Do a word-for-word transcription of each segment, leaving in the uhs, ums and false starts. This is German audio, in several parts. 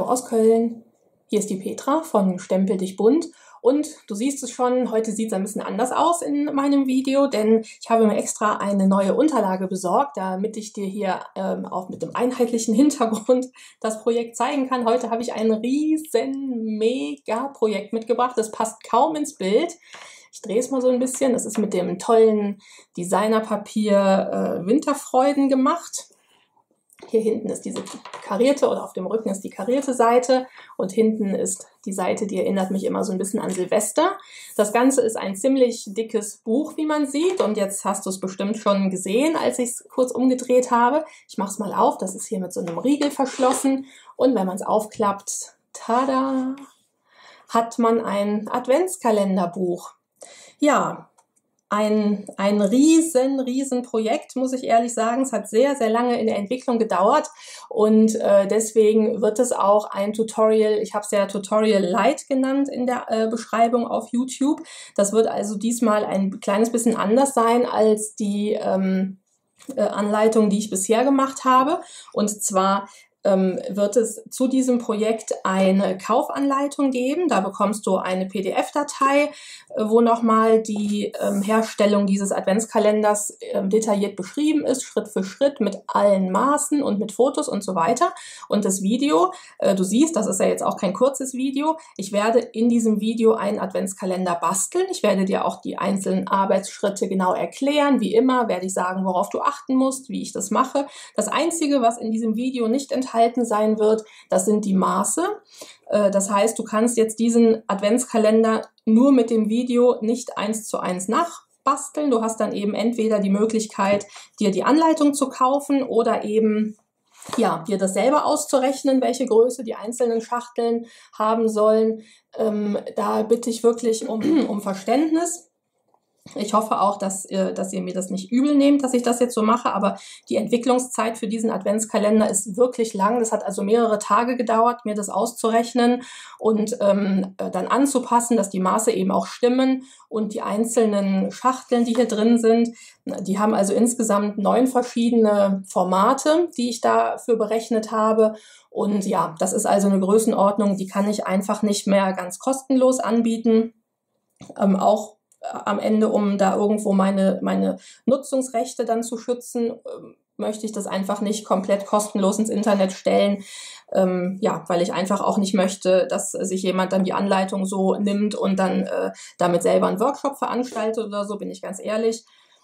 aus Köln. Hier ist die Petra von Stempel dich bunt und du siehst es schon, heute sieht es ein bisschen anders aus in meinem Video, denn ich habe mir extra eine neue Unterlage besorgt, damit ich dir hier ähm, auch mit dem einheitlichen Hintergrund das Projekt zeigen kann. Heute habe ich ein riesen Mega-Projekt mitgebracht, das passt kaum ins Bild. Ich drehe es mal so ein bisschen, das ist mit dem tollen Designerpapier äh, Winterfreuden gemacht. Hier hinten ist diese karierte oder auf dem Rücken ist die karierte Seite und hinten ist die Seite, die erinnert mich immer so ein bisschen an Silvester. Das Ganze ist ein ziemlich dickes Buch, wie man sieht, und jetzt hast du es bestimmt schon gesehen, als ich es kurz umgedreht habe. Ich mache es mal auf, das ist hier mit so einem Riegel verschlossen und wenn man es aufklappt, tada, hat man ein Adventskalenderbuch. Ja, Ein, ein riesen, riesen Projekt, muss ich ehrlich sagen. Es hat sehr, sehr lange in der Entwicklung gedauert und äh, deswegen wird es auch ein Tutorial, ich habe es ja Tutorial Light genannt in der äh, Beschreibung auf YouTube. Das wird also diesmal ein kleines bisschen anders sein als die ähm, äh, Anleitung, die ich bisher gemacht habe. Und zwar Ähm, wird es zu diesem Projekt eine Kaufanleitung geben. Da bekommst du eine P D F-Datei, äh, wo nochmal die ähm, Herstellung dieses Adventskalenders äh, detailliert beschrieben ist, Schritt für Schritt mit allen Maßen und mit Fotos und so weiter. Und das Video, äh, du siehst, das ist ja jetzt auch kein kurzes Video. Ich werde in diesem Video einen Adventskalender basteln. Ich werde dir auch die einzelnen Arbeitsschritte genau erklären. Wie immer werde ich sagen, worauf du achten musst, wie ich das mache. Das Einzige, was in diesem Video nicht enthalten enthalten sein wird, das sind die Maße. Das heißt, du kannst jetzt diesen Adventskalender nur mit dem Video nicht eins zu eins nachbasteln. Du hast dann eben entweder die Möglichkeit, dir die Anleitung zu kaufen oder eben ja, dir das selber auszurechnen, welche Größe die einzelnen Schachteln haben sollen. Ähm, da bitte ich wirklich um, um Verständnis. Ich hoffe auch, dass, dass ihr mir das nicht übel nehmt, dass ich das jetzt so mache, aber die Entwicklungszeit für diesen Adventskalender ist wirklich lang. Das hat also mehrere Tage gedauert, mir das auszurechnen und ähm, dann anzupassen, dass die Maße eben auch stimmen und die einzelnen Schachteln, die hier drin sind, die haben also insgesamt neun verschiedene Formate, die ich dafür berechnet habe. Und ja, das ist also eine Größenordnung, die kann ich einfach nicht mehr ganz kostenlos anbieten. Ähm, auch am Ende, um da irgendwo meine, meine Nutzungsrechte dann zu schützen, ähm, möchte ich das einfach nicht komplett kostenlos ins Internet stellen. Ähm, ja, weil ich einfach auch nicht möchte, dass sich jemand dann die Anleitung so nimmt und dann äh, damit selber einen Workshop veranstaltet oder so, bin ich ganz ehrlich.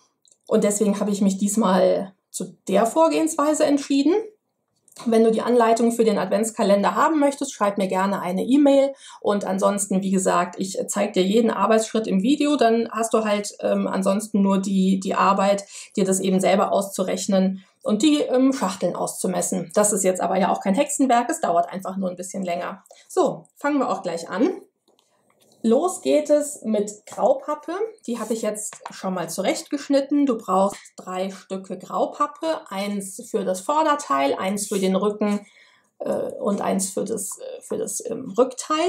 Und deswegen habe ich mich diesmal zu der Vorgehensweise entschieden. Wenn du die Anleitung für den Adventskalender haben möchtest, schreib mir gerne eine E-Mail und ansonsten, wie gesagt, ich zeige dir jeden Arbeitsschritt im Video, dann hast du halt ähm, ansonsten nur die, die Arbeit, dir das eben selber auszurechnen und die ähm, Schachteln auszumessen. Das ist jetzt aber ja auch kein Hexenwerk, es dauert einfach nur ein bisschen länger. So, fangen wir auch gleich an. Los geht es mit Graupappe. Die habe ich jetzt schon mal zurechtgeschnitten. Du brauchst drei Stücke Graupappe, eins für das Vorderteil, eins für den Rücken äh, und eins für das, äh, für das ähm, Rückteil,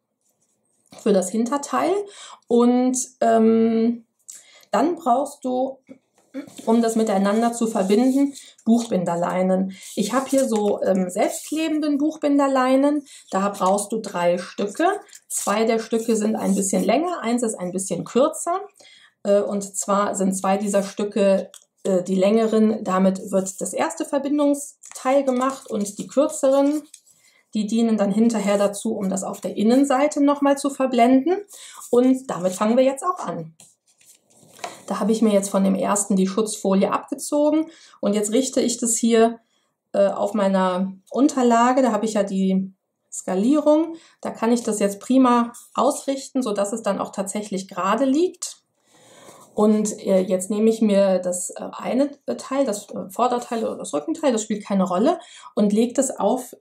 für das Hinterteil. Und ähm, dann brauchst du, um das miteinander zu verbinden, Buchbinderleinen. Ich habe hier so ähm, selbstklebenden Buchbinderleinen. Da brauchst du drei Stücke. Zwei der Stücke sind ein bisschen länger, eins ist ein bisschen kürzer. Äh, und zwar sind zwei dieser Stücke äh, die längeren. Damit wird das erste Verbindungsteil gemacht und die kürzeren, die dienen dann hinterher dazu, um das auf der Innenseite nochmal zu verblenden. Und damit fangen wir jetzt auch an. Da habe ich mir jetzt von dem ersten die Schutzfolie abgezogen und jetzt richte ich das hier äh, auf meiner Unterlage. Da habe ich ja die Skalierung. Da kann ich das jetzt prima ausrichten, sodass es dann auch tatsächlich gerade liegt. Und äh, jetzt nehme ich mir das äh, eine Teil, das äh, Vorderteil oder das Rückenteil, das spielt keine Rolle, und lege das auf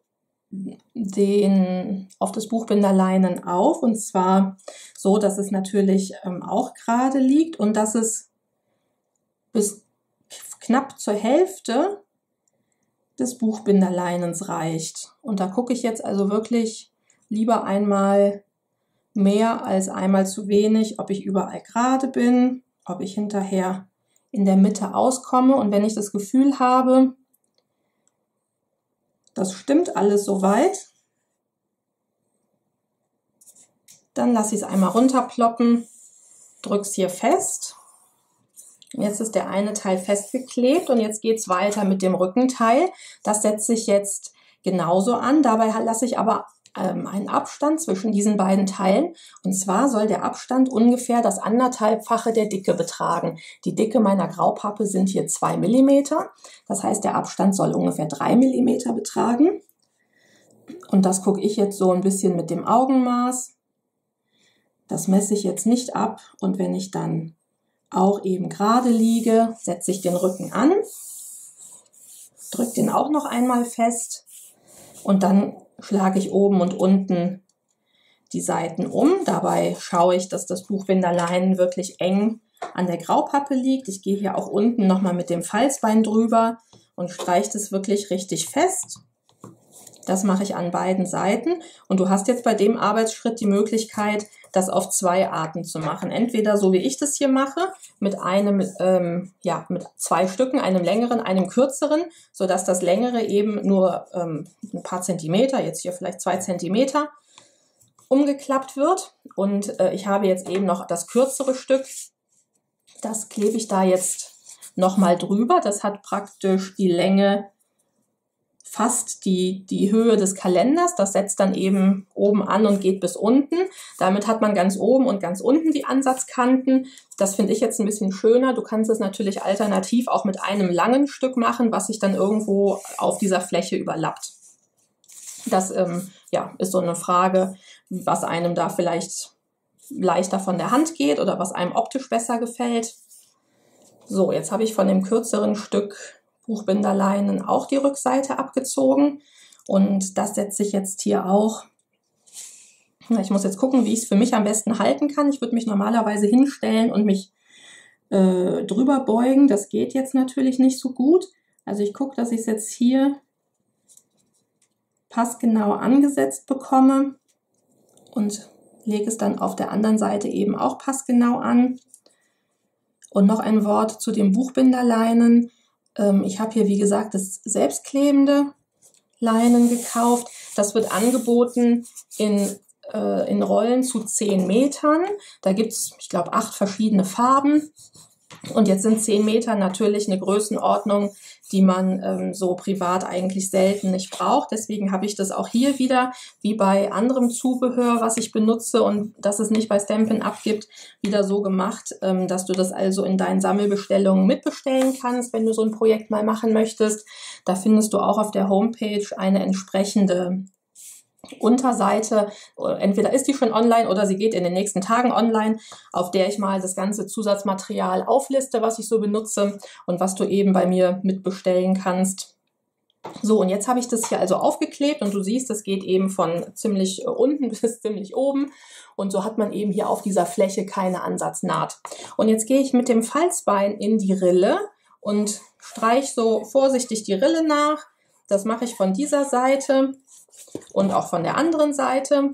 den, auf das Buchbinderleinen auf, und zwar so, dass es natürlich ähm, auch gerade liegt und dass es bis knapp zur Hälfte des Buchbinderleinens reicht. Und da gucke ich jetzt also wirklich lieber einmal mehr als einmal zu wenig, ob ich überall gerade bin, ob ich hinterher in der Mitte auskomme. Und wenn ich das Gefühl habe, das stimmt alles soweit, Dann lasse ich es einmal runterploppen, drücke es hier fest. Jetzt ist der eine Teil festgeklebt und jetzt geht es weiter mit dem Rückenteil. Das setze ich jetzt genauso an. Dabei lasse ich aber ähm, einen Abstand zwischen diesen beiden Teilen. Und zwar soll der Abstand ungefähr das anderthalbfache der Dicke betragen. Die Dicke meiner Graupappe sind hier zwei Millimeter. Das heißt, der Abstand soll ungefähr drei Millimeter betragen. Und das gucke ich jetzt so ein bisschen mit dem Augenmaß. Das messe ich jetzt nicht ab. Und wenn ich dann auch eben gerade liege, setze ich den Rücken an, drücke den auch noch einmal fest und dann schlage ich oben und unten die Seiten um. Dabei schaue ich, dass das Buchbinderleinen wirklich eng an der Graupappe liegt. Ich gehe hier auch unten nochmal mit dem Falzbein drüber und streiche das wirklich richtig fest. Das mache ich an beiden Seiten und du hast jetzt bei dem Arbeitsschritt die Möglichkeit, das auf zwei Arten zu machen. Entweder so wie ich das hier mache, mit einem, ähm, ja, mit zwei Stücken, einem längeren, einem kürzeren, sodass das längere eben nur ähm, ein paar Zentimeter, jetzt hier vielleicht zwei Zentimeter, umgeklappt wird. Und äh, ich habe jetzt eben noch das kürzere Stück, das klebe ich da jetzt nochmal drüber. Das hat praktisch die Länge fast die, die Höhe des Kalenders. Das setzt dann eben oben an und geht bis unten. Damit hat man ganz oben und ganz unten die Ansatzkanten. Das finde ich jetzt ein bisschen schöner. Du kannst es natürlich alternativ auch mit einem langen Stück machen, was sich dann irgendwo auf dieser Fläche überlappt. Das ähm, ja, ist so eine Frage, was einem da vielleicht leichter von der Hand geht oder was einem optisch besser gefällt. So, jetzt habe ich von dem kürzeren Stück Buchbinderleinen auch die Rückseite abgezogen und das setze ich jetzt hier auch. Ich muss jetzt gucken, wie ich es für mich am besten halten kann. Ich würde mich normalerweise hinstellen und mich äh, drüber beugen. Das geht jetzt natürlich nicht so gut. Also ich gucke, dass ich es jetzt hier passgenau angesetzt bekomme und lege es dann auf der anderen Seite eben auch passgenau an. Und noch ein Wort zu den Buchbinderleinen. Ich habe hier, wie gesagt, das selbstklebende Leinen gekauft. Das wird angeboten in, äh, in Rollen zu zehn Metern. Da gibt es, ich glaube, acht verschiedene Farben. Und jetzt sind zehn Meter natürlich eine Größenordnung, die man ähm, so privat eigentlich selten nicht braucht. Deswegen habe ich das auch hier wieder, wie bei anderem Zubehör, was ich benutze und das es nicht bei Stampin' Up gibt, wieder so gemacht, ähm, dass du das also in deinen Sammelbestellungen mitbestellen kannst, wenn du so ein Projekt mal machen möchtest. Da findest du auch auf der Homepage eine entsprechende Unterseite, entweder ist die schon online oder sie geht in den nächsten Tagen online, auf der ich mal das ganze Zusatzmaterial aufliste, was ich so benutze und was du eben bei mir mitbestellen kannst. So, und jetzt habe ich das hier also aufgeklebt und du siehst, das geht eben von ziemlich unten bis ziemlich oben und so hat man eben hier auf dieser Fläche keine Ansatznaht. Und jetzt gehe ich mit dem Falzbein in die Rille und streiche so vorsichtig die Rille nach. Das mache ich von dieser Seite und auch von der anderen Seite.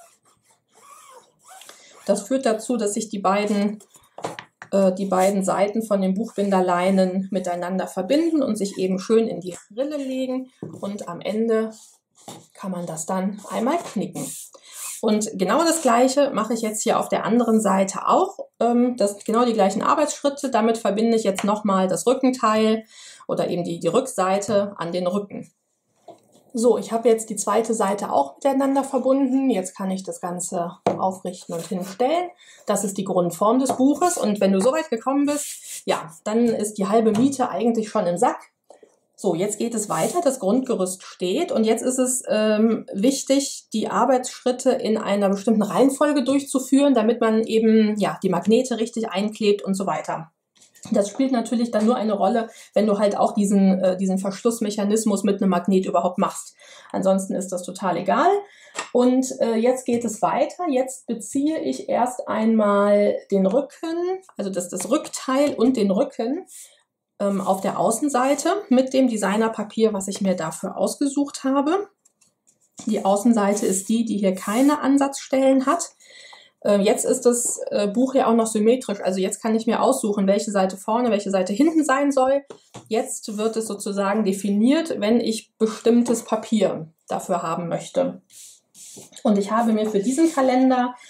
Das führt dazu, dass sich die beiden, äh, die beiden Seiten von den Buchbinderleinen miteinander verbinden und sich eben schön in die Rille legen. Und am Ende kann man das dann einmal knicken. Und genau das Gleiche mache ich jetzt hier auf der anderen Seite auch. Ähm, das genau die gleichen Arbeitsschritte. Damit verbinde ich jetzt nochmal das Rückenteil oder eben die, die Rückseite an den Rücken. So, ich habe jetzt die zweite Seite auch miteinander verbunden. Jetzt kann ich das Ganze aufrichten und hinstellen. Das ist die Grundform des Buches. Und wenn du so weit gekommen bist, ja, dann ist die halbe Miete eigentlich schon im Sack. So, jetzt geht es weiter. Das Grundgerüst steht. Und jetzt ist es ähm, wichtig, die Arbeitsschritte in einer bestimmten Reihenfolge durchzuführen, damit man eben ja die Magnete richtig einklebt und so weiter. Das spielt natürlich dann nur eine Rolle, wenn du halt auch diesen, äh, diesen Verschlussmechanismus mit einem Magnet überhaupt machst. Ansonsten ist das total egal. Und äh, jetzt geht es weiter. Jetzt beziehe ich erst einmal den Rücken, also das, das Rückteil und den Rücken ähm, auf der Außenseite mit dem Designerpapier, was ich mir dafür ausgesucht habe. Die Außenseite ist die, die hier keine Ansatzstellen hat. Jetzt ist das Buch ja auch noch symmetrisch, also jetzt kann ich mir aussuchen, welche Seite vorne, welche Seite hinten sein soll. Jetzt wird es sozusagen definiert, wenn ich bestimmtes Papier dafür haben möchte. Und ich habe mir für diesen Kalender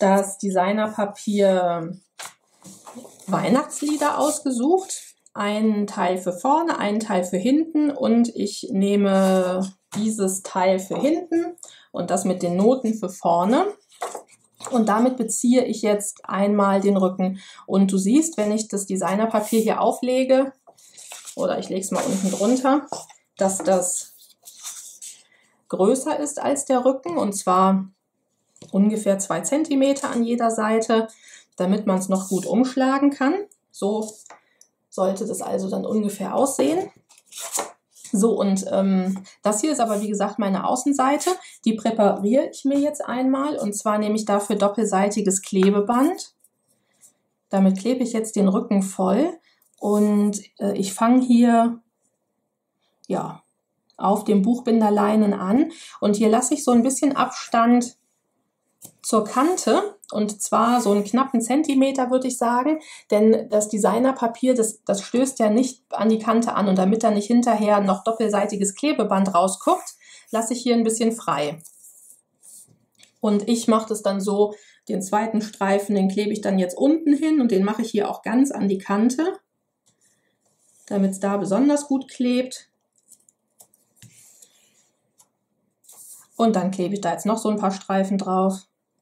das Designerpapier Weihnachtslieder ausgesucht. Einen Teil für vorne, einen Teil für hinten und ich nehme dieses Teil für hinten und das mit den Noten für vorne. Und damit beziehe ich jetzt einmal den Rücken. Und du siehst, wenn ich das Designerpapier hier auflege, oder ich lege es mal unten drunter, dass das größer ist als der Rücken, und zwar ungefähr zwei Zentimeter an jeder Seite, damit man es noch gut umschlagen kann. So sollte das also dann ungefähr aussehen. So, und ähm, das hier ist aber wie gesagt meine Außenseite. Die präpariere ich mir jetzt einmal, und zwar nehme ich dafür doppelseitiges Klebeband. Damit klebe ich jetzt den Rücken voll und äh, ich fange hier ja, auf dem Buchbinderleinen an und hier lasse ich so ein bisschen Abstand zur Kante, und zwar so einen knappen Zentimeter, würde ich sagen, denn das Designerpapier, das, das stößt ja nicht an die Kante an, und damit da nicht hinterher noch doppelseitiges Klebeband rausguckt, lasse ich hier ein bisschen frei. Und ich mache das dann so, den zweiten Streifen, den klebe ich dann jetzt unten hin und den mache ich hier auch ganz an die Kante, damit es da besonders gut klebt. Und dann klebe ich da jetzt noch so ein paar Streifen drauf.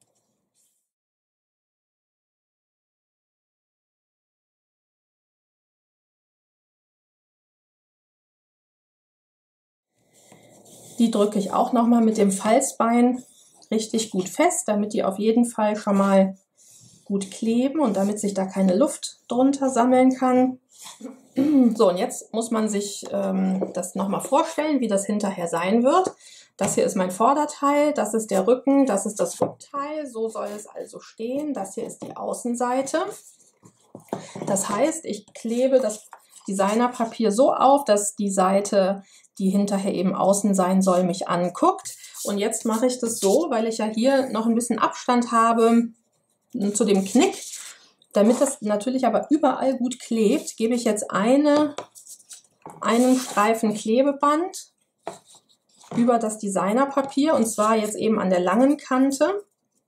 Die drücke ich auch nochmal mit dem Falzbein richtig gut fest, damit die auf jeden Fall schon mal gut kleben und damit sich da keine Luft drunter sammeln kann. So, und jetzt muss man sich ähm, das nochmal vorstellen, wie das hinterher sein wird. Das hier ist mein Vorderteil, das ist der Rücken, das ist das Rückteil. So soll es also stehen. Das hier ist die Außenseite. Das heißt, ich klebe das Designerpapier so auf, dass die Seite, die hinterher eben außen sein soll, mich anguckt. Und jetzt mache ich das so, weil ich ja hier noch ein bisschen Abstand habe zu dem Knick. Damit das natürlich aber überall gut klebt, gebe ich jetzt eine, einen Streifen Klebeband über das Designerpapier, und zwar jetzt eben an der langen Kante,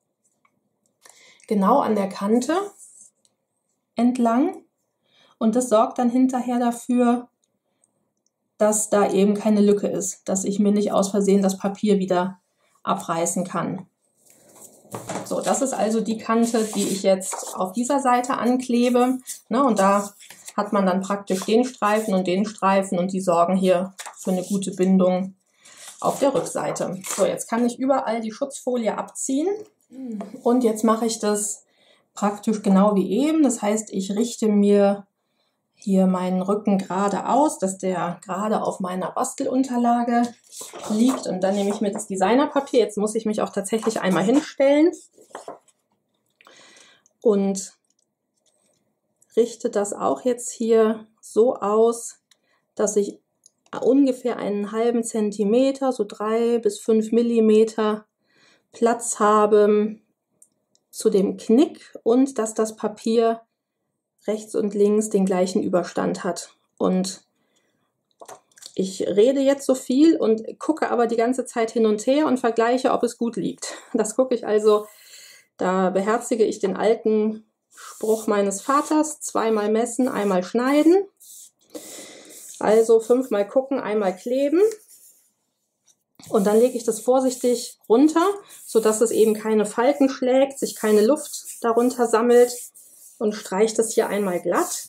genau an der Kante entlang. Und das sorgt dann hinterher dafür, dass da eben keine Lücke ist, dass ich mir nicht aus Versehen das Papier wieder abreißen kann. So, das ist also die Kante, die ich jetzt auf dieser Seite anklebe. Ne, und da hat man dann praktisch den Streifen und den Streifen, und die sorgen hier für eine gute Bindung auf der Rückseite. So, jetzt kann ich überall die Schutzfolie abziehen, und jetzt mache ich das praktisch genau wie eben. Das heißt, ich richte mir hier meinen Rücken gerade aus, dass der gerade auf meiner Bastelunterlage liegt, und dann nehme ich mir das Designerpapier. Jetzt muss ich mich auch tatsächlich einmal hinstellen und richte das auch jetzt hier so aus, dass ich ungefähr einen halben Zentimeter, so drei bis fünf Millimeter Platz habe zu dem Knick, und dass das Papier rechts und links den gleichen Überstand hat. Und ich rede jetzt so viel und gucke aber die ganze Zeit hin und her und vergleiche, ob es gut liegt. Das gucke ich also, da beherzige ich den alten Spruch meines Vaters: zweimal messen, einmal schneiden. Also fünfmal gucken, einmal kleben. Und dann lege ich das vorsichtig runter, sodass es eben keine Falten schlägt, sich keine Luft darunter sammelt, und streiche das hier einmal glatt.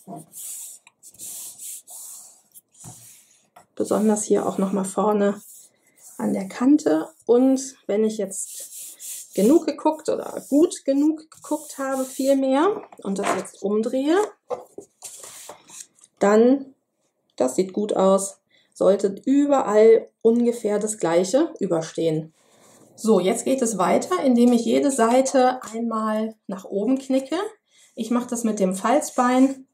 Besonders hier auch nochmal vorne an der Kante. Und wenn ich jetzt genug geguckt oder gut genug geguckt habe vielmehr und das jetzt umdrehe, dann, das sieht gut aus, sollte überall ungefähr das Gleiche überstehen. So, jetzt geht es weiter, indem ich jede Seite einmal nach oben knicke. Ich mache das mit dem Falzbein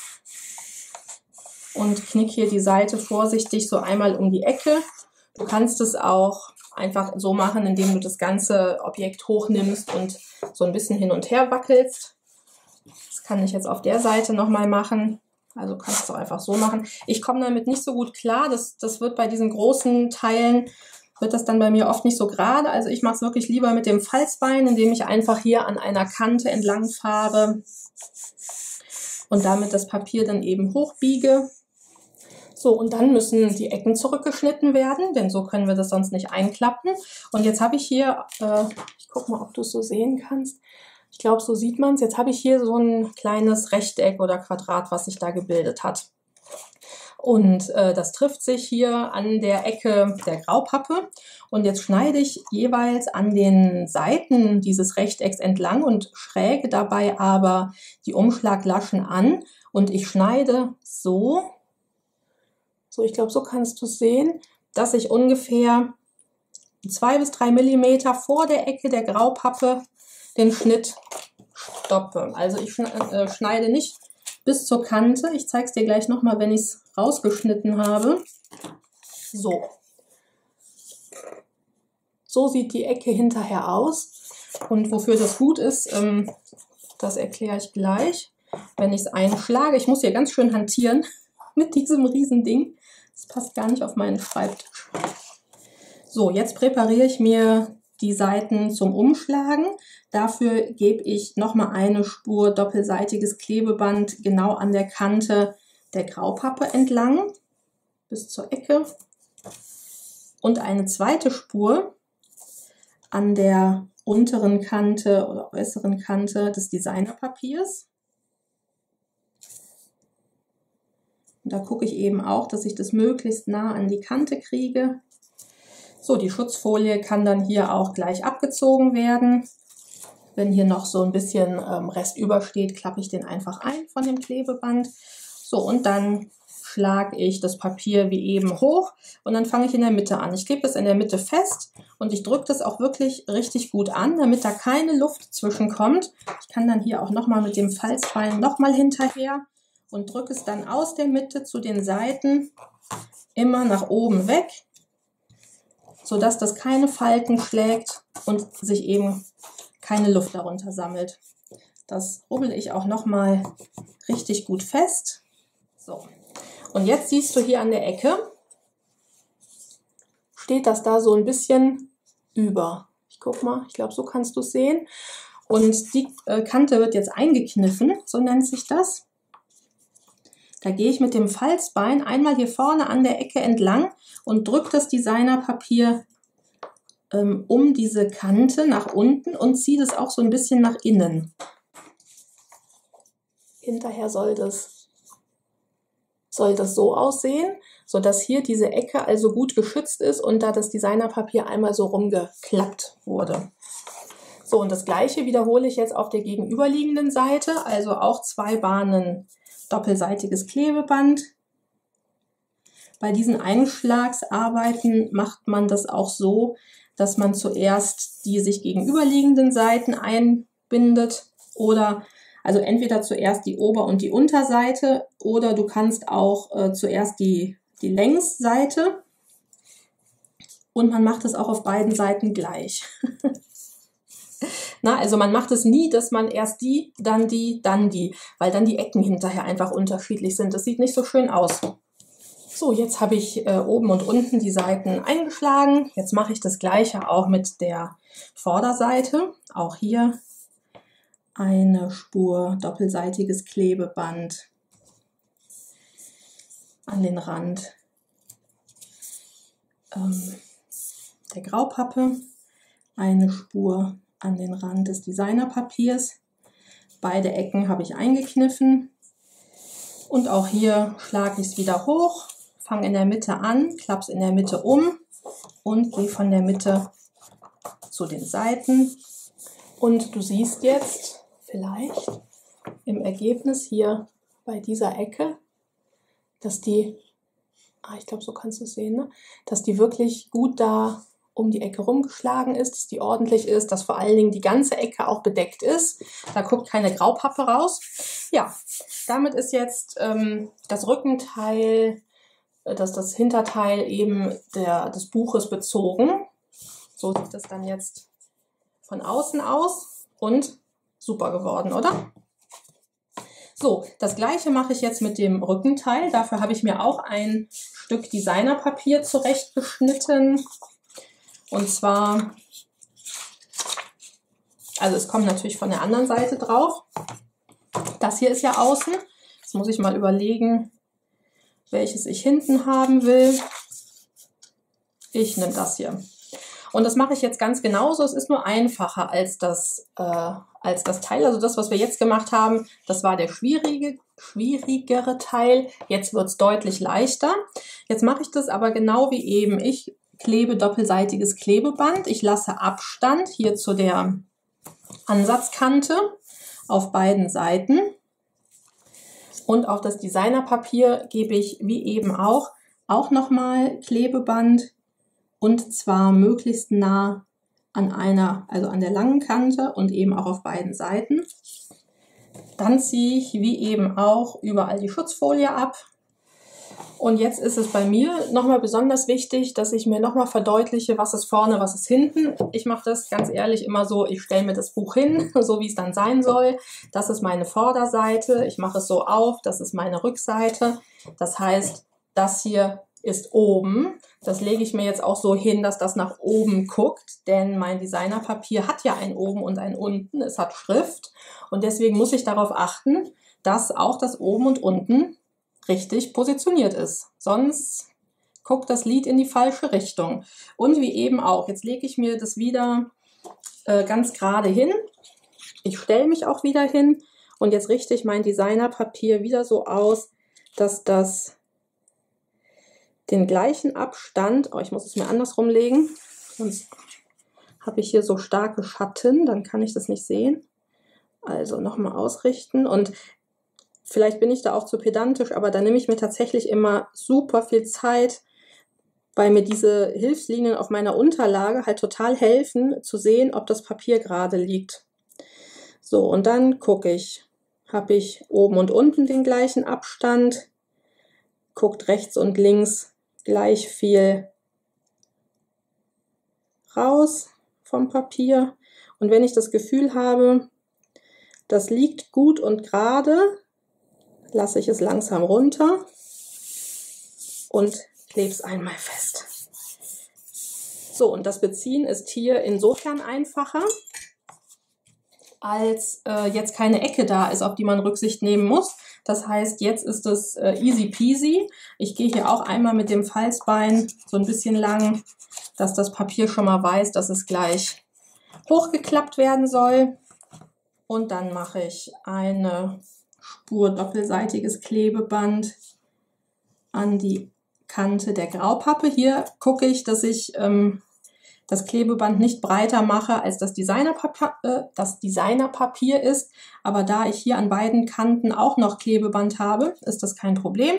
und knicke hier die Seite vorsichtig so einmal um die Ecke. Du kannst es auch einfach so machen, indem du das ganze Objekt hochnimmst und so ein bisschen hin und her wackelst. Das kann ich jetzt auf der Seite nochmal machen. Also kannst du auch einfach so machen. Ich komme damit nicht so gut klar. Das, das wird bei diesen großen Teilen wird das dann bei mir oft nicht so gerade. Also ich mache es wirklich lieber mit dem Falzbein, indem ich einfach hier an einer Kante entlang fahre und damit das Papier dann eben hochbiege. So, und dann müssen die Ecken zurückgeschnitten werden, denn so können wir das sonst nicht einklappen. Und jetzt habe ich hier, äh, ich gucke mal, ob du es so sehen kannst. Ich glaube, so sieht man es. Jetzt habe ich hier so ein kleines Rechteck oder Quadrat, was sich da gebildet hat. Und äh, das trifft sich hier an der Ecke der Graupappe. Und jetzt schneide ich jeweils an den Seiten dieses Rechtecks entlang und schräge dabei aber die Umschlaglaschen an. Und ich schneide so, so ich glaube, so kannst du es sehen, dass ich ungefähr zwei bis drei Millimeter vor der Ecke der Graupappe den Schnitt stoppe. Also ich schneide nicht bis zur Kante. Ich zeige es dir gleich nochmal, wenn ich es rausgeschnitten habe. So. So sieht die Ecke hinterher aus. Und wofür das gut ist, ähm, das erkläre ich gleich. Wenn ich es einschlage, ich muss hier ganz schön hantieren mit diesem Riesending. Das passt gar nicht auf meinen Schreibtisch. So, jetzt präpariere ich mir die Seiten zum Umschlagen. Dafür gebe ich nochmal eine Spur doppelseitiges Klebeband genau an der Kante der Graupappe entlang bis zur Ecke und eine zweite Spur an der unteren Kante oder äußeren Kante des Designerpapiers. Und da gucke ich eben auch, dass ich das möglichst nah an die Kante kriege. So, die Schutzfolie kann dann hier auch gleich abgezogen werden. Wenn hier noch so ein bisschen ähm, Rest übersteht, klappe ich den einfach ein von dem Klebeband. So, und dann schlage ich das Papier wie eben hoch und dann fange ich in der Mitte an. Ich klebe es in der Mitte fest und ich drücke das auch wirklich richtig gut an, damit da keine Luft zwischenkommt. Ich kann dann hier auch nochmal mit dem Falzbein nochmal hinterher und drücke es dann aus der Mitte zu den Seiten immer nach oben weg, sodass das keine Falten schlägt und sich eben keine Luft darunter sammelt. Das rubbel ich auch nochmal richtig gut fest. So. Und jetzt siehst du hier an der Ecke, steht das da so ein bisschen über. Ich guck mal, ich glaube, so kannst du es sehen. Und die äh, Kante wird jetzt eingekniffen, so nennt sich das. Da gehe ich mit dem Falzbein einmal hier vorne an der Ecke entlang und drücke das Designerpapier ähm, um diese Kante nach unten und ziehe das auch so ein bisschen nach innen. Hinterher soll das, soll das so aussehen, sodass hier diese Ecke also gut geschützt ist und da das Designerpapier einmal so rumgeklappt wurde. So, und das gleiche wiederhole ich jetzt auf der gegenüberliegenden Seite, also auch zwei Bahnen doppelseitiges Klebeband. Bei diesen Einschlagsarbeiten macht man das auch so, dass man zuerst die sich gegenüberliegenden Seiten einbindet oder also entweder zuerst die Ober- und die Unterseite oder du kannst auch äh, zuerst die, die Längsseite und man macht es auch auf beiden Seiten gleich. Na, also man macht es nie, dass man erst die, dann die, dann die, weil dann die Ecken hinterher einfach unterschiedlich sind. Das sieht nicht so schön aus. So, jetzt habe ich äh, oben und unten die Seiten eingeschlagen. Jetzt mache ich das gleiche auch mit der Vorderseite. Auch hier eine Spur doppelseitiges Klebeband an den Rand ähm, der Graupappe, eine Spur an den Rand des Designerpapiers. Beide Ecken habe ich eingekniffen und auch hier schlage ich es wieder hoch, fange in der Mitte an, klappe es in der Mitte um und gehe von der Mitte zu den Seiten. Und du siehst jetzt vielleicht im Ergebnis hier bei dieser Ecke, dass die, ah, ich glaube, so kannst du es sehen, ne? Dass die wirklich gut da um die Ecke rumgeschlagen ist, dass die ordentlich ist, dass vor allen Dingen die ganze Ecke auch bedeckt ist. Da guckt keine Graupappe raus. Ja, damit ist jetzt ähm, das Rückenteil, äh, das, das Hinterteil eben der, des Buches bezogen. So sieht das dann jetzt von außen aus und super geworden, oder? So, das gleiche mache ich jetzt mit dem Rückenteil. Dafür habe ich mir auch ein Stück Designerpapier zurechtgeschnitten. Und zwar, also es kommt natürlich von der anderen Seite drauf. Das hier ist ja außen. Jetzt muss ich mal überlegen, welches ich hinten haben will. Ich nehme das hier. Und das mache ich jetzt ganz genauso. Es ist nur einfacher als das, äh, als das Teil. Also das, was wir jetzt gemacht haben, das war der schwierige, schwierigere Teil. Jetzt wird es deutlich leichter. Jetzt mache ich das aber genau wie eben. Ich klebe doppelseitiges Klebeband. Ich lasse Abstand hier zu der Ansatzkante auf beiden Seiten. Und auf das Designerpapier gebe ich wie eben auch, auch nochmal Klebeband. Und zwar möglichst nah an einer, also an der langen Kante und eben auch auf beiden Seiten. Dann ziehe ich wie eben auch überall die Schutzfolie ab. Und jetzt ist es bei mir nochmal besonders wichtig, dass ich mir nochmal verdeutliche, was ist vorne, was ist hinten. Ich mache das ganz ehrlich immer so, ich stelle mir das Buch hin, so wie es dann sein soll. Das ist meine Vorderseite, ich mache es so auf, das ist meine Rückseite. Das heißt, das hier ist oben. Das lege ich mir jetzt auch so hin, dass das nach oben guckt, denn mein Designerpapier hat ja ein Oben und ein Unten, es hat Schrift und deswegen muss ich darauf achten, dass auch das Oben und Unten richtig positioniert ist. Sonst guckt das Lied in die falsche Richtung. Und wie eben auch, jetzt lege ich mir das wieder äh, ganz gerade hin. Ich stelle mich auch wieder hin und jetzt richte ich mein Designerpapier wieder so aus, dass das den gleichen Abstand, oh, ich muss es mir andersrum legen, sonst habe ich hier so starke Schatten, dann kann ich das nicht sehen. Also nochmal ausrichten und vielleicht bin ich da auch zu pedantisch, aber da nehme ich mir tatsächlich immer super viel Zeit, weil mir diese Hilfslinien auf meiner Unterlage halt total helfen, zu sehen, ob das Papier gerade liegt. So, und dann gucke ich, habe ich oben und unten den gleichen Abstand, guckt rechts und links gleich viel raus vom Papier. Und wenn ich das Gefühl habe, das liegt gut und gerade, lasse ich es langsam runter und klebe es einmal fest. So, und das Beziehen ist hier insofern einfacher, als äh, jetzt keine Ecke da ist, auf die man Rücksicht nehmen muss. Das heißt, jetzt ist es äh, easy peasy. Ich gehe hier auch einmal mit dem Falzbein so ein bisschen lang, dass das Papier schon mal weiß, dass es gleich hochgeklappt werden soll. Und dann mache ich eine Spur doppelseitiges Klebeband an die Kante der Graupappe. Hier gucke ich, dass ich ähm, das Klebeband nicht breiter mache, als das Designerpapier, äh, das Designerpapier ist. Aber da ich hier an beiden Kanten auch noch Klebeband habe, ist das kein Problem.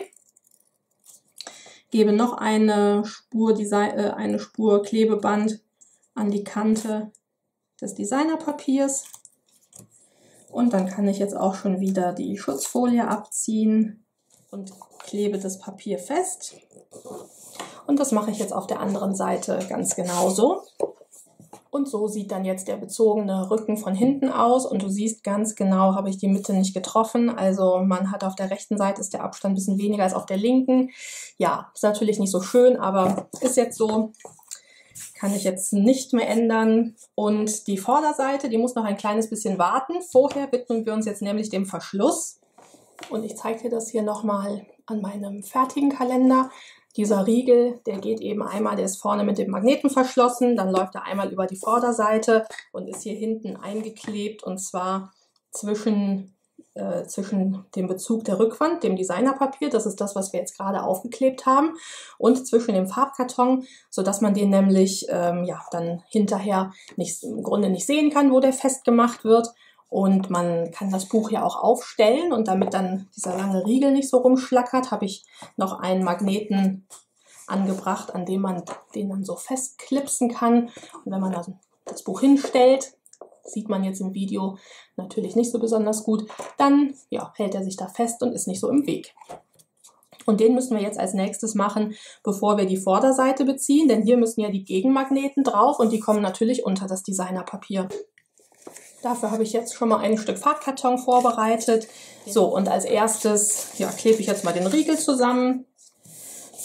Gebe noch eine Spur, Design, äh, eine Spur Klebeband an die Kante des Designerpapiers. Und dann kann ich jetzt auch schon wieder die Schutzfolie abziehen und klebe das Papier fest. Und das mache ich jetzt auf der anderen Seite ganz genauso. Und so sieht dann jetzt der bezogene Rücken von hinten aus. Und du siehst ganz genau, habe ich die Mitte nicht getroffen. Also man hat auf der rechten Seite ist der Abstand ein bisschen weniger als auf der linken. Ja, ist natürlich nicht so schön, aber ist jetzt so. Kann ich jetzt nicht mehr ändern. Und die Vorderseite, die muss noch ein kleines bisschen warten. Vorher widmen wir uns jetzt nämlich dem Verschluss. Und ich zeige dir das hier nochmal an meinem fertigen Kalender. Dieser Riegel, der geht eben einmal, der ist vorne mit dem Magneten verschlossen, dann läuft er einmal über die Vorderseite und ist hier hinten eingeklebt und zwar zwischen, äh, zwischen dem Bezug der Rückwand, dem Designerpapier, das ist das, was wir jetzt gerade aufgeklebt haben, und zwischen dem Farbkarton, sodass man den nämlich ähm, ja, dann hinterher nicht, im Grunde nicht sehen kann, wo der festgemacht wird. Und man kann das Buch ja auch aufstellen und damit dann dieser lange Riegel nicht so rumschlackert, habe ich noch einen Magneten angebracht, an dem man den dann so festklipsen kann. Und wenn man das, das Buch hinstellt, sieht man jetzt im Video natürlich nicht so besonders gut, dann ja, hält er sich da fest und ist nicht so im Weg. Und den müssen wir jetzt als nächstes machen, bevor wir die Vorderseite beziehen, denn hier müssen ja die Gegenmagneten drauf und die kommen natürlich unter das Designerpapier. Dafür habe ich jetzt schon mal ein Stück Farbkarton vorbereitet. So, und als erstes ja, klebe ich jetzt mal den Riegel zusammen.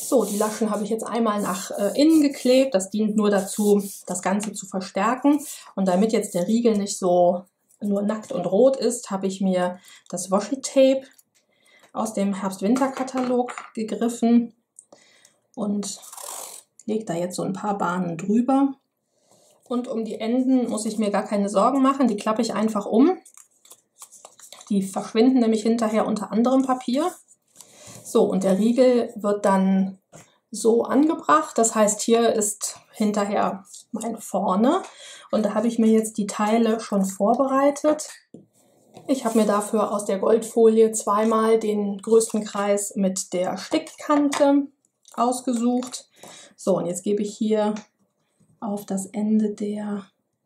So, die Laschen habe ich jetzt einmal nach äh, innen geklebt. Das dient nur dazu, das Ganze zu verstärken. Und damit jetzt der Riegel nicht so nur nackt und rot ist, habe ich mir das Washi-Tape aus dem Herbst-Winter-Katalog gegriffen und lege da jetzt so ein paar Bahnen drüber. Und um die Enden muss ich mir gar keine Sorgen machen, die klappe ich einfach um. Die verschwinden nämlich hinterher unter anderem Papier. So, und der Riegel wird dann so angebracht. Das heißt, hier ist hinterher mein Vorne. Und da habe ich mir jetzt die Teile schon vorbereitet. Ich habe mir dafür aus der Goldfolie zweimal den größten Kreis mit der Stickkante ausgesucht. So, und jetzt gebe ich hier auf das Ende der,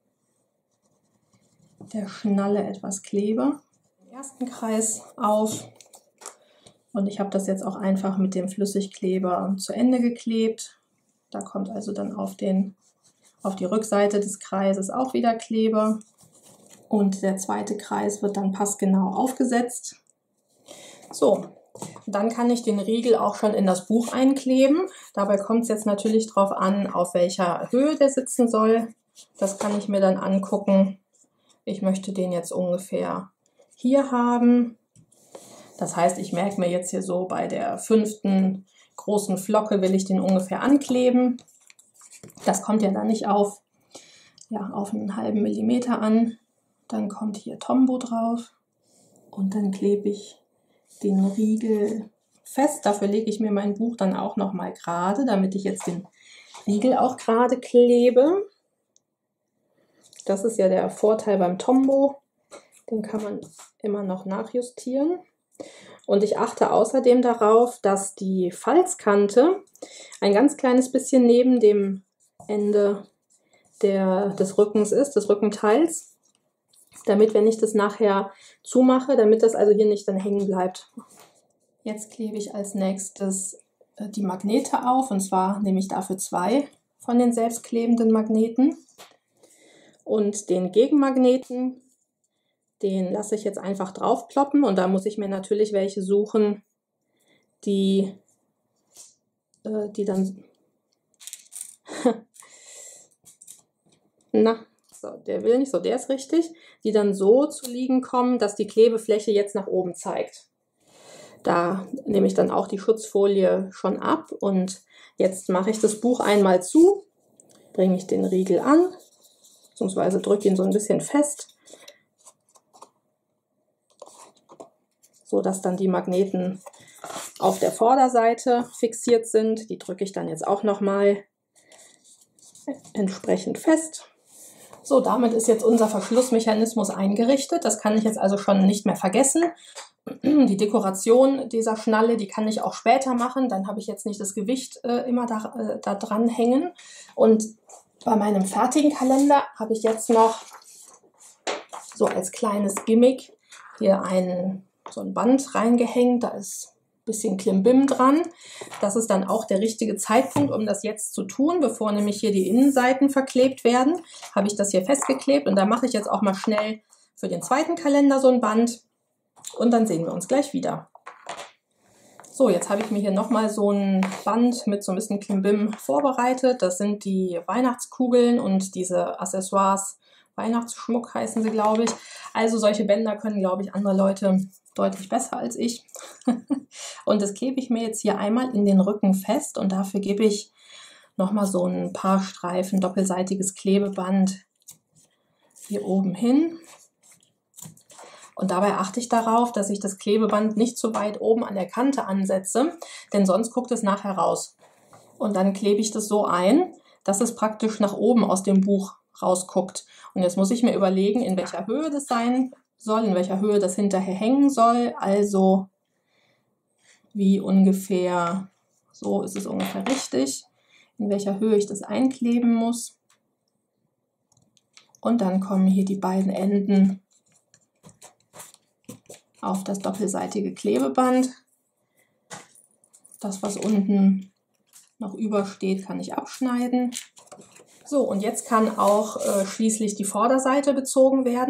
der Schnalle etwas Kleber. Den ersten Kreis auf. Und ich habe das jetzt auch einfach mit dem Flüssigkleber zu Ende geklebt. Da kommt also dann auf, den, auf die Rückseite des Kreises auch wieder Kleber. Und der zweite Kreis wird dann passgenau aufgesetzt. So, dann kann ich den Riegel auch schon in das Buch einkleben. Dabei kommt es jetzt natürlich darauf an, auf welcher Höhe der sitzen soll. Das kann ich mir dann angucken. Ich möchte den jetzt ungefähr hier haben. Das heißt, ich merke mir jetzt hier so, bei der fünften großen Flocke will ich den ungefähr ankleben. Das kommt ja dann nicht auf, ja, auf einen halben Millimeter an. Dann kommt hier Tombow drauf und dann klebe ich den Riegel fest. Dafür lege ich mir mein Buch dann auch nochmal gerade, damit ich jetzt den Riegel auch gerade klebe. Das ist ja der Vorteil beim Tombow. Den kann man immer noch nachjustieren. Und ich achte außerdem darauf, dass die Falzkante ein ganz kleines bisschen neben dem Ende der, des Rückens ist, des Rückenteils, damit, wenn ich das nachher zumache, damit das also hier nicht dann hängen bleibt. Jetzt klebe ich als nächstes die Magnete auf, und zwar nehme ich dafür zwei von den selbstklebenden Magneten. Und den Gegenmagneten, den lasse ich jetzt einfach drauf ploppen, und da muss ich mir natürlich welche suchen, die, äh, die dann, na, so, der will nicht, so, der ist richtig, die dann so zu liegen kommen, dass die Klebefläche jetzt nach oben zeigt. Da nehme ich dann auch die Schutzfolie schon ab, und jetzt mache ich das Buch einmal zu, bringe ich den Riegel an, beziehungsweise drücke ihn so ein bisschen fest, so dass dann die Magneten auf der Vorderseite fixiert sind. Die drücke ich dann jetzt auch nochmal entsprechend fest. So, damit ist jetzt unser Verschlussmechanismus eingerichtet. Das kann ich jetzt also schon nicht mehr vergessen. Die Dekoration dieser Schnalle, die kann ich auch später machen. Dann habe ich jetzt nicht das Gewicht äh, immer da, äh, da dran hängen. Und bei meinem fertigen Kalender habe ich jetzt noch so als kleines Gimmick hier ein so ein Band reingehängt, da ist ein bisschen Klimbim dran. Das ist dann auch der richtige Zeitpunkt, um das jetzt zu tun, bevor nämlich hier die Innenseiten verklebt werden. Habe ich das hier festgeklebt, und da mache ich jetzt auch mal schnell für den zweiten Kalender so ein Band, und dann sehen wir uns gleich wieder. So, jetzt habe ich mir hier nochmal so ein Band mit so ein bisschen Klimbim vorbereitet. Das sind die Weihnachtskugeln und diese Accessoires. Weihnachtsschmuck heißen sie, glaube ich. Also solche Bänder können, glaube ich, andere Leute deutlich besser als ich. Und das klebe ich mir jetzt hier einmal in den Rücken fest, und dafür gebe ich nochmal so ein paar Streifen doppelseitiges Klebeband hier oben hin. Und dabei achte ich darauf, dass ich das Klebeband nicht zu weit oben an der Kante ansetze, denn sonst guckt es nachher raus. Und dann klebe ich das so ein, dass es praktisch nach oben aus dem Buch rausguckt. Und jetzt muss ich mir überlegen, in welcher Höhe das sein soll, in welcher Höhe das hinterher hängen soll. Also wie ungefähr, so ist es ungefähr richtig, in welcher Höhe ich das einkleben muss. Und dann kommen hier die beiden Enden auf das doppelseitige Klebeband. Das, was unten noch übersteht, kann ich abschneiden. So, und jetzt kann auch äh, schließlich die Vorderseite bezogen werden.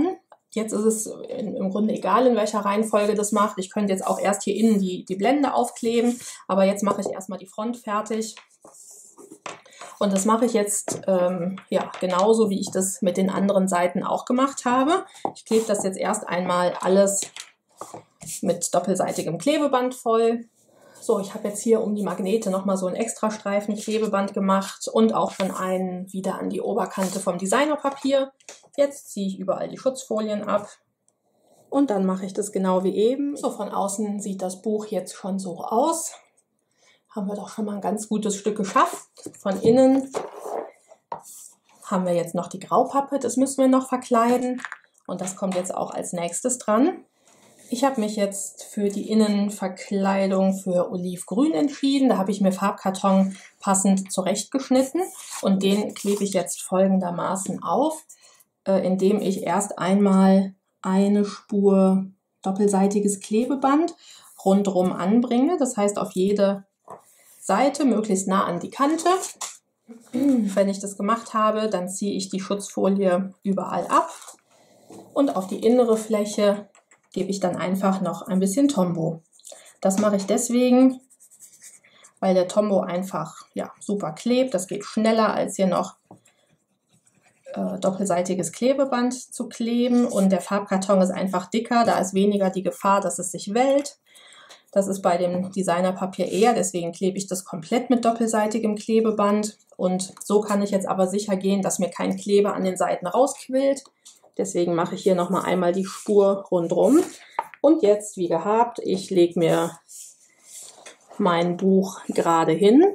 Jetzt ist es im Grunde egal, in welcher Reihenfolge das macht. Ich könnte jetzt auch erst hier innen die, die Blende aufkleben, aber jetzt mache ich erstmal die Front fertig. Und das mache ich jetzt ähm, ja, genauso, wie ich das mit den anderen Seiten auch gemacht habe. Ich klebe das jetzt erst einmal alles mit doppelseitigem Klebeband voll. So, ich habe jetzt hier um die Magnete nochmal so einen Extrastreifen Klebeband gemacht und auch schon einen wieder an die Oberkante vom Designerpapier. Jetzt ziehe ich überall die Schutzfolien ab und dann mache ich das genau wie eben. So, von außen sieht das Buch jetzt schon so aus. Haben wir doch schon mal ein ganz gutes Stück geschafft. Von innen haben wir jetzt noch die Graupappe, das müssen wir noch verkleiden. Und das kommt jetzt auch als nächstes dran. Ich habe mich jetzt für die Innenverkleidung für Olivgrün entschieden. Da habe ich mir Farbkarton passend zurechtgeschnitten. Und den klebe ich jetzt folgendermaßen auf, äh, indem ich erst einmal eine Spur doppelseitiges Klebeband rundherum anbringe. Das heißt, auf jede Seite, möglichst nah an die Kante. Wenn ich das gemacht habe, dann ziehe ich die Schutzfolie überall ab und auf die innere Fläche gebe ich dann einfach noch ein bisschen Tombow. Das mache ich deswegen, weil der Tombow einfach ja, super klebt. Das geht schneller, als hier noch äh, doppelseitiges Klebeband zu kleben, und der Farbkarton ist einfach dicker, da ist weniger die Gefahr, dass es sich wellt. Das ist bei dem Designerpapier eher, deswegen klebe ich das komplett mit doppelseitigem Klebeband. Und so kann ich jetzt aber sicher gehen, dass mir kein Kleber an den Seiten rausquillt. Deswegen mache ich hier nochmal einmal die Spur rundherum. Und jetzt, wie gehabt, ich lege mir mein Buch gerade hin.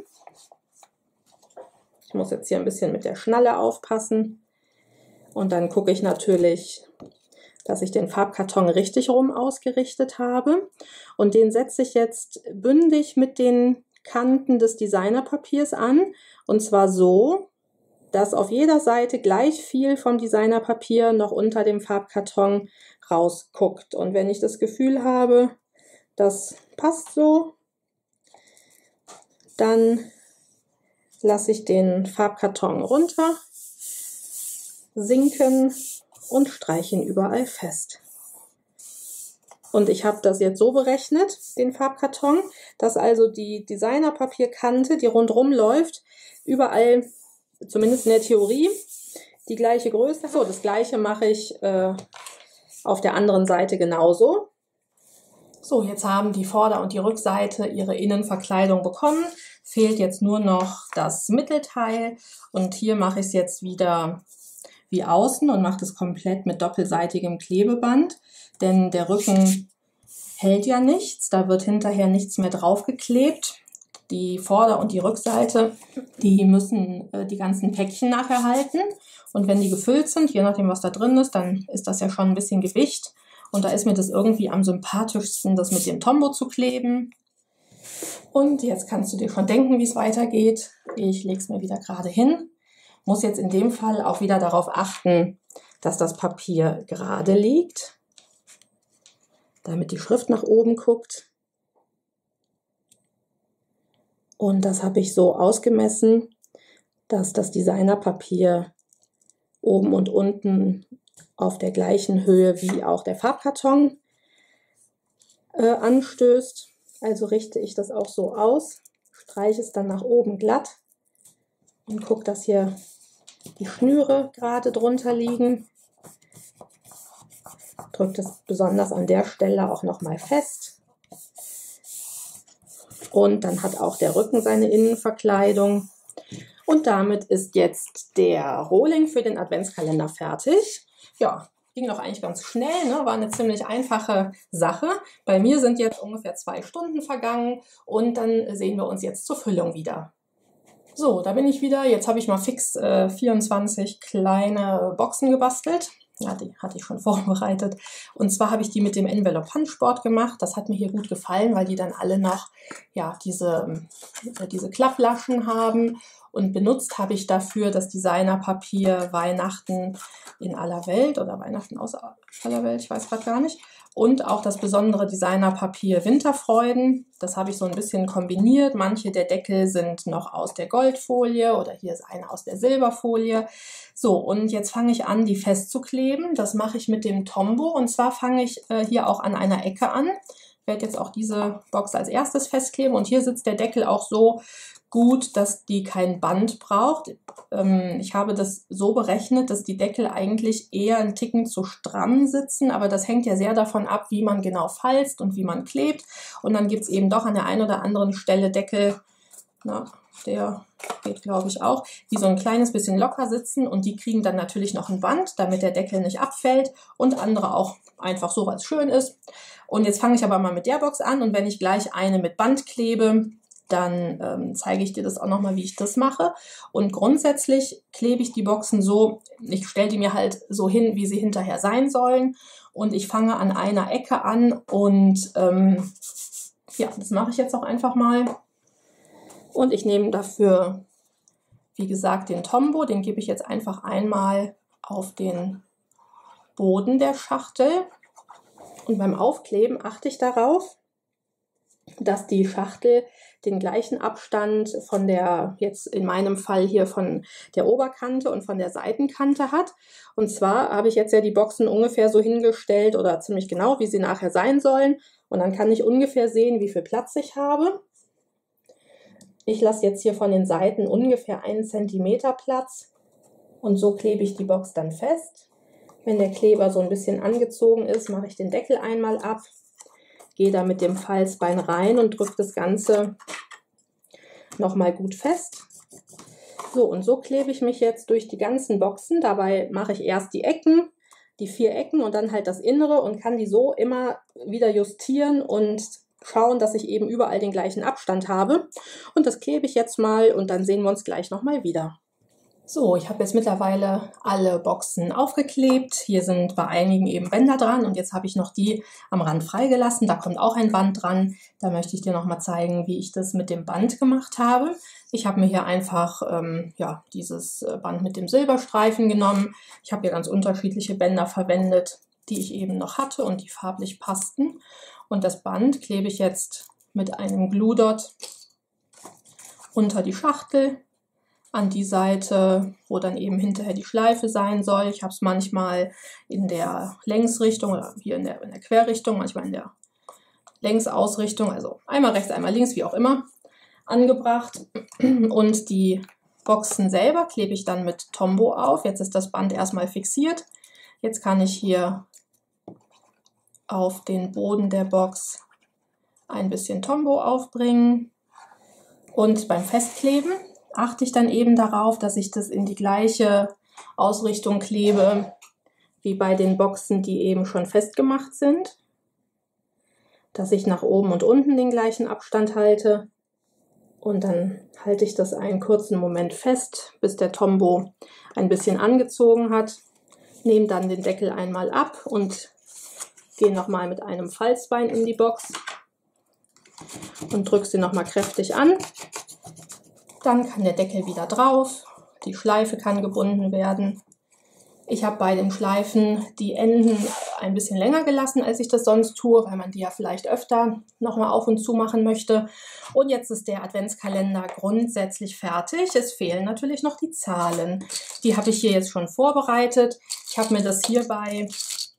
Ich muss jetzt hier ein bisschen mit der Schnalle aufpassen. Und dann gucke ich natürlich, dass ich den Farbkarton richtig rum ausgerichtet habe. Und den setze ich jetzt bündig mit den Kanten des Designerpapiers an. Und zwar so, dass auf jeder Seite gleich viel vom Designerpapier noch unter dem Farbkarton rausguckt. Und wenn ich das Gefühl habe, das passt so, dann lasse ich den Farbkarton runter sinken und streiche ihn überall fest. Und ich habe das jetzt so berechnet, den Farbkarton, dass also die Designerpapierkante, die rundherum läuft, überall, zumindest in der Theorie, die gleiche Größe hat. So, das gleiche mache ich äh, auf der anderen Seite genauso. So, jetzt haben die Vorder- und die Rückseite ihre Innenverkleidung bekommen. Fehlt jetzt nur noch das Mittelteil. Und hier mache ich es jetzt wieder wie außen und mache das komplett mit doppelseitigem Klebeband, denn der Rücken hält ja nichts, da wird hinterher nichts mehr draufgeklebt. Die Vorder- und die Rückseite, die müssen äh, die ganzen Päckchen nachher halten, und wenn die gefüllt sind, je nachdem was da drin ist, dann ist das ja schon ein bisschen Gewicht, und da ist mir das irgendwie am sympathischsten, das mit dem Tombow zu kleben. Und jetzt kannst du dir schon denken, wie es weitergeht. Ich lege es mir wieder gerade hin. Muss jetzt in dem Fall auch wieder darauf achten, dass das Papier gerade liegt, damit die Schrift nach oben guckt. Und das habe ich so ausgemessen, dass das Designerpapier oben und unten auf der gleichen Höhe wie auch der Farbkarton äh, anstößt. Also richte ich das auch so aus, streiche es dann nach oben glatt und gucke, dass hier die Schnüre gerade drunter liegen. Drückt es besonders an der Stelle auch nochmal fest. Und dann hat auch der Rücken seine Innenverkleidung. Und damit ist jetzt der Rohling für den Adventskalender fertig. Ja, ging doch eigentlich ganz schnell, ne? War eine ziemlich einfache Sache. Bei mir sind jetzt ungefähr zwei Stunden vergangen und dann sehen wir uns jetzt zur Füllung wieder. So, da bin ich wieder. Jetzt habe ich mal fix äh, vierundzwanzig kleine Boxen gebastelt. Ja, die hatte ich schon vorbereitet. Und zwar habe ich die mit dem Envelope Punchboard gemacht. Das hat mir hier gut gefallen, weil die dann alle noch ja, diese, äh, diese Klapplaschen haben. Und benutzt habe ich dafür das Designerpapier Weihnachten in aller Welt oder Weihnachten aus aller Welt, ich weiß gerade gar nicht. und auch das besondere Designerpapier Winterfreuden. Das habe ich so ein bisschen kombiniert. Manche der Deckel sind noch aus der Goldfolie oder hier ist einer aus der Silberfolie. So, und jetzt fange ich an, die festzukleben. Das mache ich mit dem Tombow und zwar fange ich äh, hier auch an einer Ecke an. Ich werde jetzt auch diese Box als erstes festkleben und hier sitzt der Deckel auch so gut, dass die kein Band braucht. Ähm, ich habe das so berechnet, dass die Deckel eigentlich eher einen Ticken zu stramm sitzen, aber das hängt ja sehr davon ab, wie man genau falzt und wie man klebt. Und dann gibt es eben doch an der einen oder anderen Stelle Deckel, na, der geht glaube ich auch, die so ein kleines bisschen locker sitzen und die kriegen dann natürlich noch ein Band, damit der Deckel nicht abfällt und andere auch einfach so, weil es schön ist. Und jetzt fange ich aber mal mit der Box an und wenn ich gleich eine mit Band klebe, dann ähm, zeige ich dir das auch nochmal, wie ich das mache. Und grundsätzlich klebe ich die Boxen so, ich stelle die mir halt so hin, wie sie hinterher sein sollen. Und ich fange an einer Ecke an und ähm, ja, das mache ich jetzt auch einfach mal. Und ich nehme dafür, wie gesagt, den Tombow, den gebe ich jetzt einfach einmal auf den Boden der Schachtel. Und beim Aufkleben achte ich darauf, dass die Schachtel den gleichen Abstand von der, jetzt in meinem Fall hier von der Oberkante und von der Seitenkante hat. Und zwar habe ich jetzt ja die Boxen ungefähr so hingestellt oder ziemlich genau, wie sie nachher sein sollen. Und dann kann ich ungefähr sehen, wie viel Platz ich habe. Ich lasse jetzt hier von den Seiten ungefähr einen Zentimeter Platz und so klebe ich die Box dann fest. Wenn der Kleber so ein bisschen angezogen ist, mache ich den Deckel einmal ab. Gehe da mit dem Falzbein rein und drücke das Ganze nochmal gut fest. So, und so klebe ich mich jetzt durch die ganzen Boxen. Dabei mache ich erst die Ecken, die vier Ecken und dann halt das Innere und kann die so immer wieder justieren und schauen, dass ich eben überall den gleichen Abstand habe. Und das klebe ich jetzt mal und dann sehen wir uns gleich nochmal wieder. So, ich habe jetzt mittlerweile alle Boxen aufgeklebt. Hier sind bei einigen eben Bänder dran und jetzt habe ich noch die am Rand freigelassen. Da kommt auch ein Band dran. Da möchte ich dir nochmal zeigen, wie ich das mit dem Band gemacht habe. Ich habe mir hier einfach ähm, ja, dieses Band mit dem Silberstreifen genommen. Ich habe hier ganz unterschiedliche Bänder verwendet, die ich eben noch hatte und die farblich passten. Und das Band klebe ich jetzt mit einem Glue Dot unter die Schachtel. An die Seite, wo dann eben hinterher die Schleife sein soll. Ich habe es manchmal in der Längsrichtung oder hier in der, in der Querrichtung, manchmal in der Längsausrichtung, also einmal rechts, einmal links, wie auch immer, angebracht. Und die Boxen selber klebe ich dann mit Tombow auf. Jetzt ist das Band erstmal fixiert. Jetzt kann ich hier auf den Boden der Box ein bisschen Tombow aufbringen und beim Festkleben achte ich dann eben darauf, dass ich das in die gleiche Ausrichtung klebe, wie bei den Boxen, die eben schon festgemacht sind. Dass ich nach oben und unten den gleichen Abstand halte. Und dann halte ich das einen kurzen Moment fest, bis der Tombow ein bisschen angezogen hat. Nehme dann den Deckel einmal ab und gehe nochmal mit einem Falzbein in die Box und drücke sie nochmal kräftig an. Dann kann der Deckel wieder drauf, die Schleife kann gebunden werden. Ich habe bei den Schleifen die Enden ein bisschen länger gelassen, als ich das sonst tue, weil man die ja vielleicht öfter nochmal auf und zu machen möchte. Und jetzt ist der Adventskalender grundsätzlich fertig. Es fehlen natürlich noch die Zahlen. Die habe ich hier jetzt schon vorbereitet. Ich habe mir das hierbei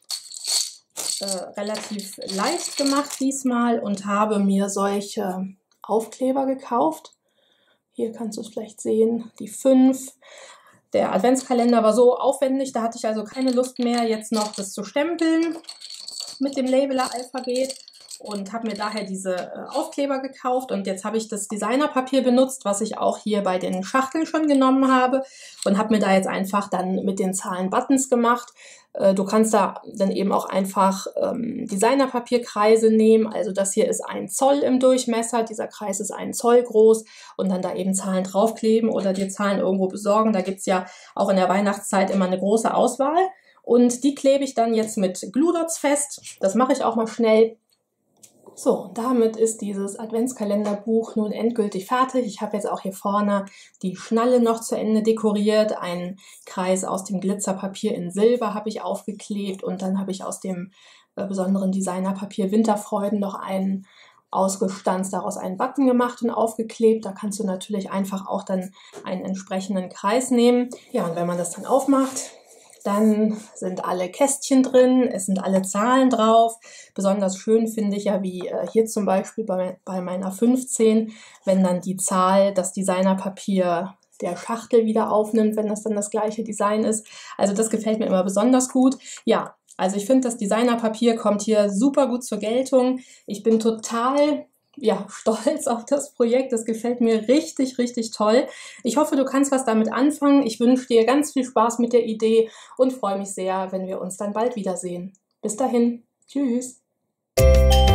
äh, relativ leicht gemacht diesmal und habe mir solche Aufkleber gekauft. Hier kannst du es vielleicht sehen, die fünf. Der Adventskalender war so aufwendig, da hatte ich also keine Lust mehr, jetzt noch das zu stempeln mit dem Labeler-Alphabet und habe mir daher diese äh, Aufkleber gekauft. Und jetzt habe ich das Designerpapier benutzt, was ich auch hier bei den Schachteln schon genommen habe und habe mir da jetzt einfach dann mit den Zahlen Buttons gemacht. Äh, du kannst da dann eben auch einfach ähm, Designerpapierkreise nehmen. Also das hier ist ein Zoll im Durchmesser, dieser Kreis ist ein Zoll groß und dann da eben Zahlen draufkleben oder dir Zahlen irgendwo besorgen. Da gibt es ja auch in der Weihnachtszeit immer eine große Auswahl. Und die klebe ich dann jetzt mit Glue Dots fest. Das mache ich auch mal schnell. So, damit ist dieses Adventskalenderbuch nun endgültig fertig. Ich habe jetzt auch hier vorne die Schnalle noch zu Ende dekoriert. Einen Kreis aus dem Glitzerpapier in Silber habe ich aufgeklebt und dann habe ich aus dem äh, besonderen Designerpapier Winterfreuden noch einen ausgestanzt, daraus einen Button gemacht und aufgeklebt. Da kannst du natürlich einfach auch dann einen entsprechenden Kreis nehmen. Ja, und wenn man das dann aufmacht, dann sind alle Kästchen drin, es sind alle Zahlen drauf. Besonders schön finde ich ja, wie äh, hier zum Beispiel bei, bei meiner fünfzehn, wenn dann die Zahl, das Designerpapier der Schachtel wieder aufnimmt, wenn das dann das gleiche Design ist. Also das gefällt mir immer besonders gut. Ja, also ich finde, das Designerpapier kommt hier super gut zur Geltung. Ich bin total ja, stolz auf das Projekt. Das gefällt mir richtig, richtig toll. Ich hoffe, du kannst was damit anfangen. Ich wünsche dir ganz viel Spaß mit der Idee und freue mich sehr, wenn wir uns dann bald wiedersehen. Bis dahin. Tschüss.